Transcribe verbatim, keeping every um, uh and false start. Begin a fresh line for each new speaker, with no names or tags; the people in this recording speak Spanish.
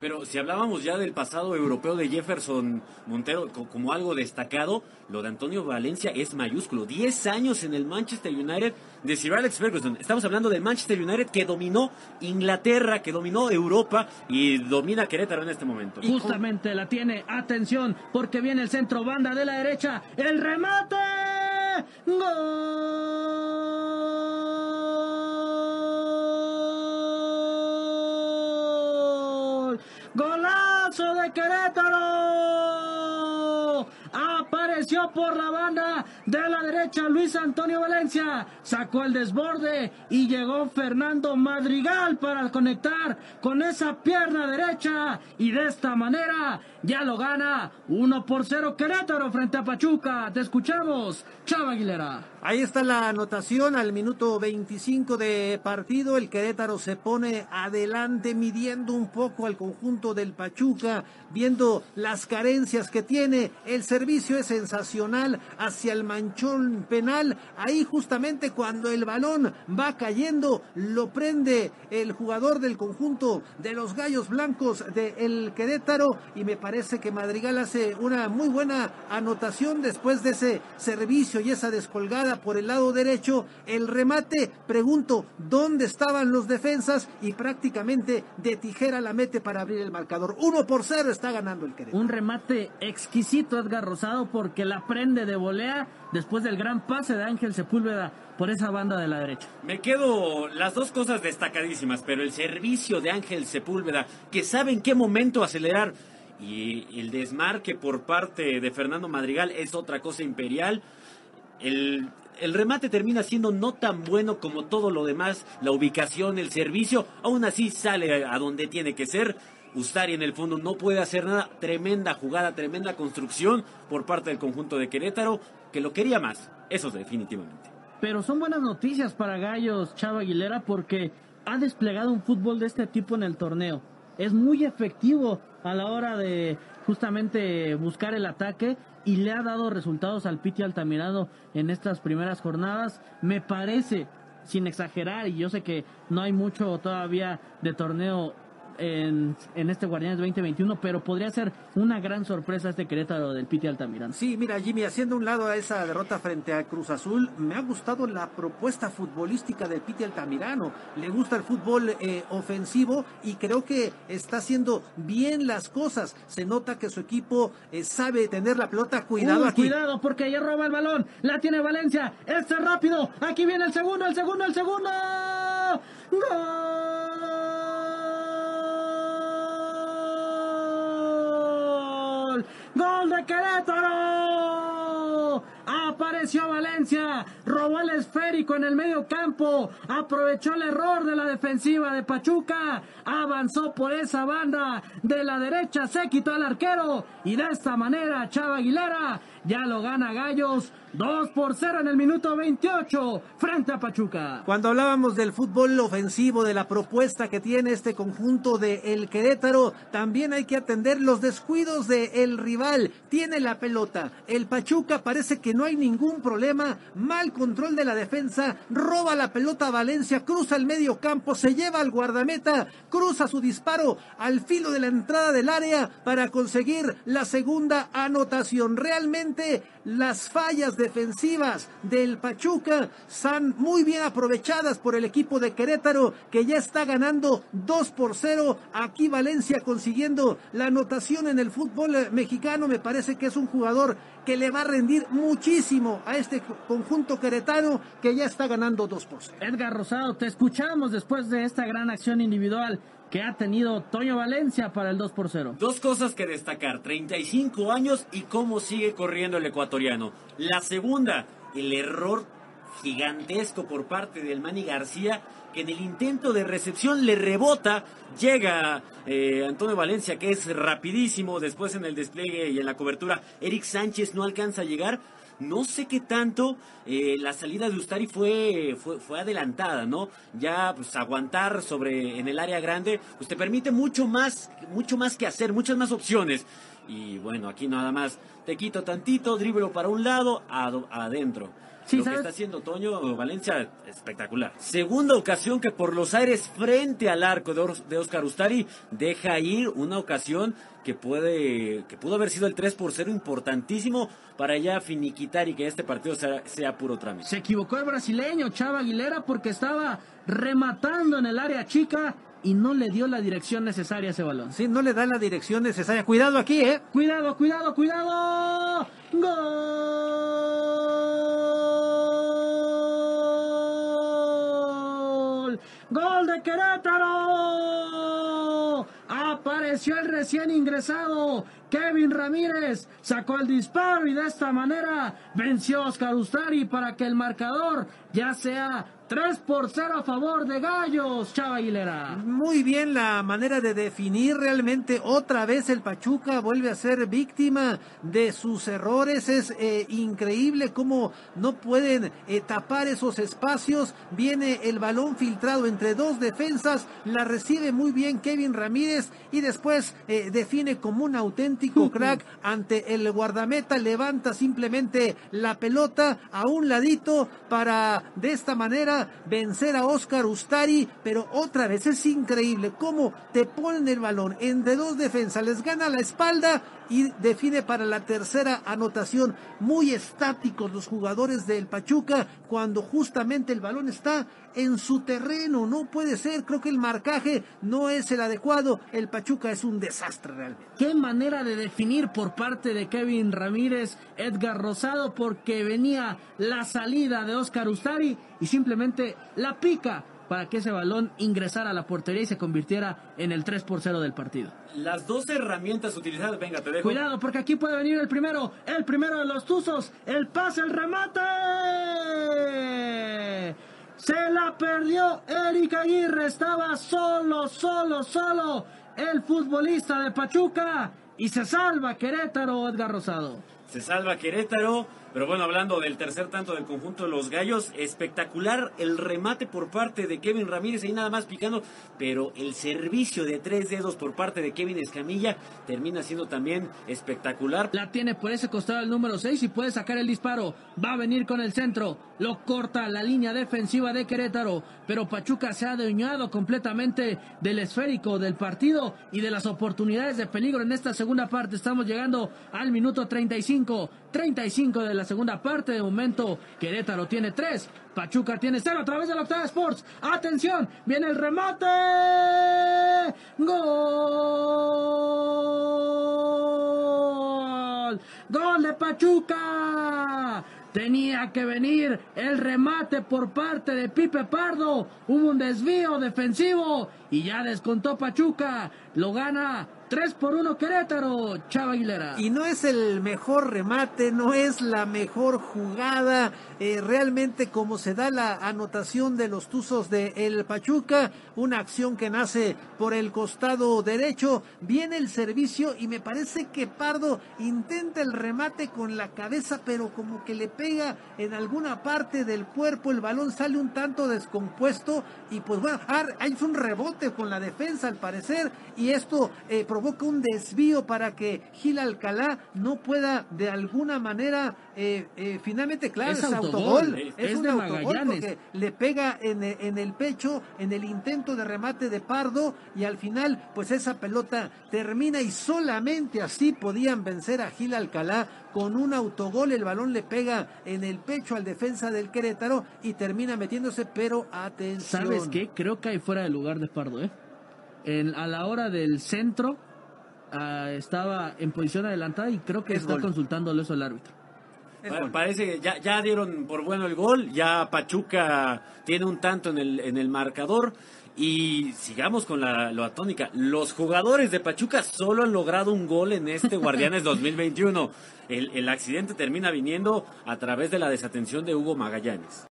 Pero si hablábamos ya del pasado europeo de Jefferson Montero como algo destacado, lo de Antonio Valencia es mayúsculo. Diez años en el Manchester United de Sir Alex Ferguson. Estamos hablando del Manchester United que dominó Inglaterra, que dominó Europa y domina Querétaro en este momento.
Justamente la tiene, atención, porque viene el centro, banda de la derecha, el remate, gol, golazo de Querétaro. Apareció por la banda de la derecha Luis Antonio Valencia, sacó el desborde y llegó Fernando Madrigal para conectar con esa pierna derecha y de esta manera ya lo gana uno por cero Querétaro frente a Pachuca. Te escuchamos, Chava Aguilera.
Ahí está la anotación al minuto veinticinco de partido. El Querétaro se pone adelante midiendo un poco al conjunto del Pachuca, viendo las carencias que tiene. El servicio es sensacional hacia el manchón penal. Ahí justamente cuando el balón va cayendo, lo prende el jugador del conjunto de los Gallos Blancos del Querétaro y me parece que Madrigal hace una muy buena anotación después de ese servicio y esa descolgada por el lado derecho. El remate, pregunto, ¿dónde estaban los defensas? Y prácticamente de tijera la mete para abrir el marcador. Uno por cero está ganando el Querétaro.
Un remate exquisito, Edgar Rosado, porque la prende de volea después del gran pase de Ángel Sepúlveda por esa banda de la derecha.
Me quedo las dos cosas destacadísimas, pero el servicio de Ángel Sepúlveda, que sabe en qué momento acelerar, y el desmarque por parte de Fernando Madrigal es otra cosa imperial. El, el remate termina siendo no tan bueno como todo lo demás, la ubicación, el servicio, aún así sale a donde tiene que ser. Ustari en el fondo no puede hacer nada. Tremenda jugada, tremenda construcción por parte del conjunto de Querétaro, que lo quería más, eso definitivamente.
Pero son buenas noticias para Gallos, Chava Aguilera, porque ha desplegado un fútbol de este tipo en el torneo. Es muy efectivo a la hora de justamente buscar el ataque y le ha dado resultados al Piti Altamirano en estas primeras jornadas. Me parece, sin exagerar, y yo sé que no hay mucho todavía de torneo en, en este Guardianes veinte veintiuno, pero podría ser una gran sorpresa este Querétaro del Piti Altamirano.
Sí, mira, Jimmy, haciendo un lado a esa derrota frente a Cruz Azul, me ha gustado la propuesta futbolística del Piti Altamirano. Le gusta el fútbol eh, ofensivo y creo que está haciendo bien las cosas. Se nota que su equipo eh, sabe tener la pelota. Cuidado
Uy,
aquí.
Cuidado, porque ya roba el balón. La tiene Valencia. Este rápido. Aquí viene el segundo, el segundo, el segundo. ¡Gol! ¡Gol de Querétaro! Apareció Valencia, robó el esférico en el medio campo, aprovechó el error de la defensiva de Pachuca, avanzó por esa banda de la derecha, se quitó al arquero y de esta manera Chava Aguilera ya lo gana Gallos dos por cero en el minuto veintiocho frente a Pachuca.
Cuando hablábamos del fútbol ofensivo, de la propuesta que tiene este conjunto de el Querétaro, también hay que atender los descuidos del rival. Tiene la pelota, el Pachuca parece que no hay ningún problema, mal control de la defensa, roba la pelota a Valencia, cruza el medio campo, se lleva al guardameta, cruza su disparo al filo de la entrada del área para conseguir la segunda anotación. Realmente las fallas defensivas del Pachuca son muy bien aprovechadas por el equipo de Querétaro, que ya está ganando dos por cero. Aquí Valencia consiguiendo la anotación en el fútbol mexicano. Me parece que es un jugador que le va a rendir muchísimo a este conjunto queretano, que ya está ganando dos por cero.
Edgar Rosado, te escuchamos después de esta gran acción individual que ha tenido Toño Valencia para el dos por cero.
Dos cosas que destacar, treinta y cinco años y cómo sigue corriendo el ecuatoriano. La segunda, el error gigantesco por parte del Manny García, que en el intento de recepción le rebota, llega eh, Antonio Valencia, que es rapidísimo, después en el despliegue y en la cobertura, Eric Sánchez no alcanza a llegar. No sé qué tanto eh, la salida de Ustari fue, fue, fue adelantada, ¿no? Ya pues aguantar sobre en el área grande, pues te permite mucho más, mucho más que hacer, muchas más opciones. Y bueno, aquí nada más te quito tantito, driblo para un lado, ad- adentro.
Sí,
Lo
¿sabes?
que está haciendo Toño Valencia, espectacular. Segunda ocasión que por los aires frente al arco de, Or- de Oscar Ustari deja ir una ocasión que puede que pudo haber sido el tres por cero importantísimo para ya finiquitar y que este partido sea, sea puro trámite.
Se equivocó el brasileño Chava Aguilera porque estaba rematando en el área chica y no le dio la dirección necesaria a ese balón.
Sí, no le da la dirección necesaria. Cuidado aquí, ¿eh?
Cuidado, cuidado, cuidado. Gol. Gol de Querétaro. Apareció el recién ingresado Kevin Ramírez, sacó el disparo y de esta manera venció a Oscar Ustari para que el marcador ya sea tres por cero a favor de Gallos, Chava Aguilera.
Muy bien la manera de definir realmente. Otra vez el Pachuca vuelve a ser víctima de sus errores. Es eh, increíble cómo no pueden eh, tapar esos espacios. Viene el balón filtrado entre dos defensas, la recibe muy bien Kevin Ramírez y después eh, define como un auténtico crack ante el guardameta. Levanta simplemente la pelota a un ladito para de esta manera vencer a Oscar Ustari, pero otra vez es increíble cómo te ponen el balón entre dos defensas, les gana la espalda y define para la tercera anotación. Muy estáticos los jugadores del Pachuca cuando justamente el balón está en su terreno. No puede ser, creo que el marcaje no es el adecuado. El Pachuca es un desastre realmente.
Qué manera de definir por parte de Kevin Ramírez, Edgar Rosado, porque venía la salida de Oscar Ustari y simplemente la pica para que ese balón ingresara a la portería y se convirtiera en el tres por cero del partido.
Las dos herramientas utilizadas, venga, te dejo.
Cuidado, porque aquí puede venir el primero, el primero de los Tuzos, el pase, el remate. Se la perdió Eric Aguirre, estaba solo, solo, solo el futbolista de Pachuca y se salva Querétaro, Edgar Rosado.
Se salva Querétaro, pero bueno, hablando del tercer tanto del conjunto de los Gallos, espectacular el remate por parte de Kevin Ramírez, ahí nada más picando, pero el servicio de tres dedos por parte de Kevin Escamilla termina siendo también espectacular.
La tiene por ese costado el número seis y puede sacar el disparo, va a venir con el centro, lo corta la línea defensiva de Querétaro, pero Pachuca se ha adueñado completamente del esférico del partido y de las oportunidades de peligro en esta segunda parte. Estamos llegando al minuto treinta y cinco, treinta y cinco de la segunda parte. De momento Querétaro tiene tres, Pachuca tiene cero a través de la Octava Sports. Atención, viene el remate, gol, gol de Pachuca. Tenía que venir el remate por parte de Pipe Pardo. Hubo un desvío defensivo y ya descontó Pachuca. Lo gana tres por uno Querétaro, Chava Aguilera.
Y no es el mejor remate, no es la mejor jugada, eh, realmente como se da la anotación de los Tuzos de el Pachuca, una acción que nace por el costado derecho, viene el servicio y me parece que Pardo intenta el remate con la cabeza, pero como que le pega en alguna parte del cuerpo, el balón sale un tanto descompuesto y pues bueno, hay un rebote con la defensa al parecer y esto eh, provoca un desvío para que Gil Alcalá no pueda de alguna manera eh, eh, finalmente, claro, es,
es
autogol,
autogol.
es,
es
un
de
autogol
Magallanes.
porque le pega en, en el pecho en el intento de remate de Pardo y al final pues esa pelota termina y solamente así podían vencer a Gil Alcalá con un autogol. El balón le pega en el pecho al defensa del Querétaro y termina metiéndose, pero atención.
¿Sabes qué? Creo que hay fuera de lugar de Pardo, ¿eh? En, a la hora del centro uh, estaba en posición adelantada y creo que
Es
está
gol.
consultándolo eso el árbitro.
Pa- Parece que ya, ya dieron por bueno el gol, ya Pachuca tiene un tanto en el, en el marcador y sigamos con la, la tónica. Los jugadores de Pachuca solo han logrado un gol en este Guardianes dos mil veintiuno. El, el accidente termina viniendo a través de la desatención de Hugo Magallanes.